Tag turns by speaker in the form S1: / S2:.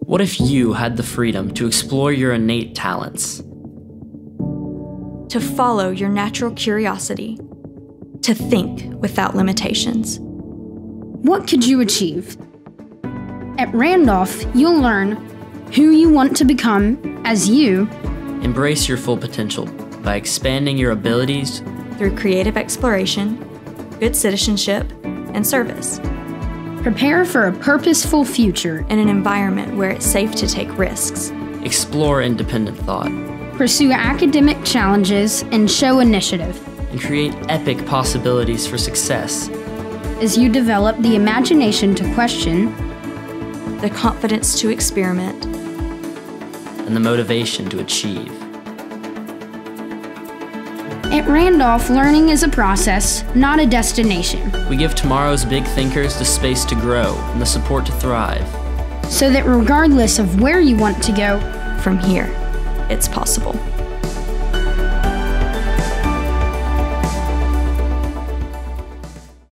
S1: What if you had the freedom to explore your innate talents?
S2: To follow your natural curiosity, to think without limitations.
S3: What could you achieve? At Randolph, you'll learn who you want to become as you
S1: embrace your full potential by expanding your abilities
S2: through creative exploration, good citizenship, and service.
S3: Prepare for a purposeful future
S2: in an environment where it's safe to take risks.
S1: Explore independent thought.
S3: Pursue academic challenges and show initiative.
S1: And create epic possibilities for success.
S3: As you develop the imagination to question,
S2: the confidence to experiment,
S1: and the motivation to achieve.
S3: At Randolph, learning is a process, not a destination.
S1: We give tomorrow's big thinkers the space to grow and the support to thrive.
S3: So that regardless of where you want to go,
S2: from here, it's possible.